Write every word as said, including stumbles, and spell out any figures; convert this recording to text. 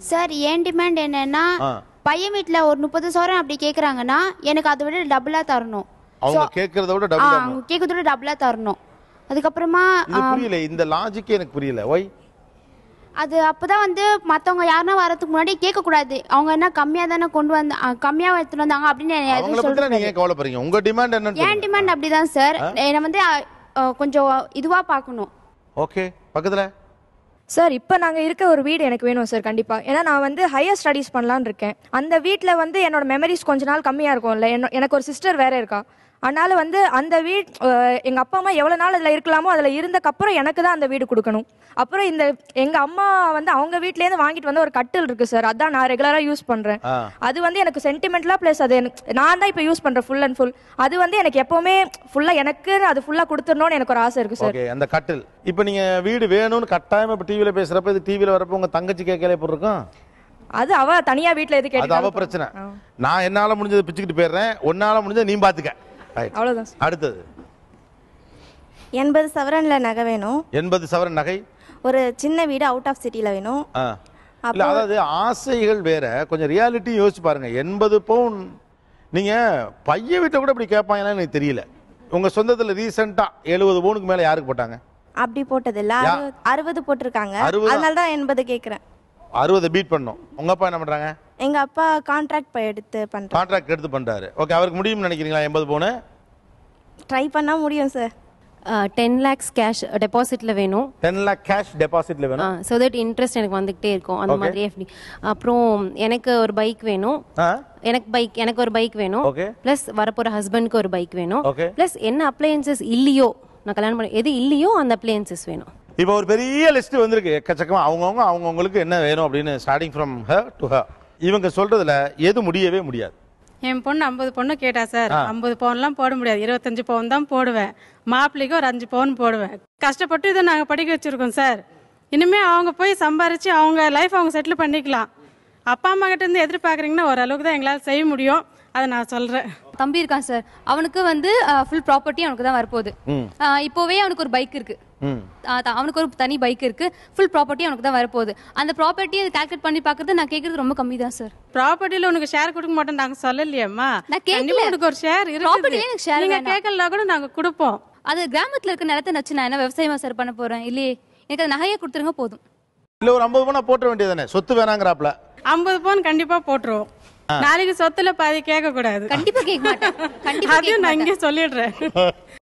Sir என் demand என்னன்னா பையன் வீட்ல ஒரு முப்பது சவரன் அப்படி கேக்குறாங்கன்னா எனக்கு அதை விட டபுளா தரணும். அவங்க கேக்குறத விட டபுளா தரணும். அவங்க கேக்குறத விட டபுளா தரணும். அதுக்கு அப்புறமா இது புரியல, இந்த லாஜிக் எனக்கு புரியல. வை அது அப்பதான் வந்து மத்தவங்க யாருன்னா வரதுக்கு முன்னாடி கேட்க கூடாது. அவங்க என்ன கம்மியா தானே கொண்டு வந்து கம்மியா எடுத்துட்டு வந்தாங்க அப்படின்னு அவங்கள பத்தி நீங்க கவலைப்படுறீங்க. உங்க டிமாண்ட் என்ன? என் டிமாண்ட் அப்படிதான் சார். என்ன வந்து கொஞ்சம் இதுவா பார்க்கணும். ஓகே, பக்கத்துல சார் இப்போ நாங்கள் இருக்க ஒரு வீடு எனக்கு வேணும் சார் கண்டிப்பாக. ஏன்னா நான் வந்து ஹையர் ஸ்டடீஸ் பண்ணலான்னு இருக்கேன். அந்த வீட்டில் வந்து என்னோட மெமரிஸ் கொஞ்ச நாள் கம்மியாக இருக்கும்ல. என்ன எனக்கு ஒரு சிஸ்டர் வேற இருக்கா. அதனால வந்து அந்த வீடு எங்கள் அப்பா அம்மா எவ்வளோ நாள் அதில் இருக்கலாமோ அதில் இருந்தக்கப்புறம் எனக்கு தான் அந்த வீடு கொடுக்கணும். அப்புறம் இந்த எங்கள் அம்மா வந்து அவங்க வீட்டிலேருந்து வாங்கிட்டு வந்து ஒரு கட்டில் இருக்குது சார். அதான் நான் ரெகுலராக யூஸ் பண்ணுறேன். அது வந்து எனக்கு சென்டிமெண்ட்லாம் ப்ளஸ் அது எனக்கு நான் தான் இப்போ யூஸ் பண்ணுறேன் ஃபுல் அண்ட் ஃபுல். அது வந்து எனக்கு எப்போவுமே ஃபுல்லாக எனக்கு அது ஃபுல்லாக கொடுத்துடணும்னு எனக்கு ஒரு ஆசை இருக்குது சார். அந்த கட்டில் இப்போ நீங்கள் வீடு வேணும்னு கட்டாயமாக இப்போ டிவியில் பேசுகிறப்ப இது டிவியில் வரப்போ உங்கள் தங்கச்சி கேட்கல எப்படி இருக்கும்? அது அவ தனியா வீட்ல எது கேட்டா அது அவ பிரச்சனை. நான் என்னால முடிஞ்சதை பிச்சுக்கிட்டு போயிடுறேன், உன்னால முடிஞ்சதை நீ பாத்துக்க. அவ்வளவுதான். அடுத்தது எண்பது சவரன்ல நகை வேணும். எண்பது சவரன் நகை. ஒரு சின்ன வீடு அவுட் ஆஃப் சிட்டில வேணும். இல்ல அதாவது ஆசைகள் வேற, கொஞ்சம் ரியாலிட்டி யோசிச்சு பாருங்க. எண்பது பவுன் நீங்க பைய வீட்டை கூட இப்படி கேட்பாங்கன்னு எனக்கு தெரியல. உங்க சொந்தத்துல ரீசெண்டா எழுபது பவுனுக்கு மேல யாருக்கு போட்டாங்க? அப்படி போட்டது இல்ல, அறுபது போட்டிருக்காங்க. அதனால தான் எண்பது கேக்குறேன். அறுபது பீட் பண்ணோம். உங்க அப்பா என்ன பண்றாங்க? எங்க அப்பா கான்ட்ராக்ட் எடுத்து பண்றாரு. கான்ட்ராக்ட் எடுத்து பண்றாரு. ஓகே, அவருக்கு முடியும்னு நினைக்கிறீங்களா எண்பது பவுன்? ட்ரை பண்ணா முடியும் சார். டென் லேக்ஸ் கேஷ் டெபாசிட்ல வேணும். டென் லேக் கேஷ் டெபாசிட்ல வேணும். ஸோ தட் இன்ட்ரெஸ்ட் எனக்கு வந்துகிட்டே இருக்கும் அந்த மாதிரி எஃப்டி. அப்புறம் எனக்கு ஒரு பைக் வேணும். எனக்கு பைக் எனக்கு ஒரு பைக் வேணும். பிளஸ் வரப்போற ஹஸ்பண்டுக்கு ஒரு பைக் வேணும். பிளஸ் என்ன அப்ளையன்சஸ் இல்லையோ, நான் கல்யாணம் பண்ண எது இல்லையோ அந்த அப்ளையன்சஸ் வேணும். இப்போ ஒரு பெரிய லிஸ்ட் வந்திருக்கு எக்கச்சக்கமா. அவங்கவுங்க அவங்கவுங்களுக்கு என்ன வேணும் அப்படின்னு starting from her to her. இவங்க சொல்றதுல எது முடியவே முடியாது. என் பொண்ணு ஐம்பது பொண்ணு கேட்டா சார். ஐம்பது பவுன்லாம் போட முடியாது, இருபத்தஞ்சு பவுன் தான் போடுவேன். மாப்பிள்ளைக்கு ஒரு அஞ்சு பவுன் போடுவேன். கஷ்டப்பட்டு இதை நாங்கள் படிக்க வச்சிருக்கோம் சார். இனிமே அவங்க போய் சம்பாரிச்சு அவங்க லைஃப் அவங்க செட்டில் பண்ணிக்கலாம். அப்பா அம்மா கிட்ட இருந்து எதிர்பார்க்குறீங்கன்னா ஓரளவுக்கு தான் எங்களால் செய்ய முடியும். அதை நான் சொல்றேன். தம்பி இருக்கான் சார், அவனுக்கு வந்து ஃபுல் ப்ராப்பர்ட்டி அவனுக்கு தான் வரப்போகுது. இப்போவே அவனுக்கு ஒரு பைக் இருக்கு, அவனுக்கு ஒரு தனி பைக் இருக்கு, ஃபுல் ப்ராப்பர்ட்டி அவனுக்கு தான் வரப்போகுது. அந்த ப்ராப்பர்ட்டியை கால்குலேட் பண்ணி பார்க்கறது நான் கேட்கறது ரொம்ப கம்மி தான் சார். ப்ராப்பர்ட்டியில உனக்கு ஷேர் கொடுக்க மாட்டோம் நாங்க சொல்லலையேம்மா. நான் கேட்கல, உனக்கு ஒரு ஷேர் இருக்கு. ப்ராப்பர்ட்டில எனக்கு ஷேர் நீங்க கேட்கல கூட நாங்க கொடுப்போம். அது கிராமத்துல இருக்க நிலத்தை நச்சு நான் என்ன விவசாயமா சார் பண்ண போறேன்? இல்லையே, எனக்கு நகையை கொடுத்துருங்க போதும். இல்ல ஒரு ஐம்பது பவுன் போட்ட வேண்டியதானே, சொத்து வேணாங்கறாப்ல. ஐம்பது பவுன் கண்டிப்பா போட்டுருவோம். நாளைக்கு சொத்துல பாதி கேட்க கூடாது. கண்டிப்பா கேட்க மாட்டேன். கண்டிப்பா நான் இங்கே சொல்லிடுறேன்.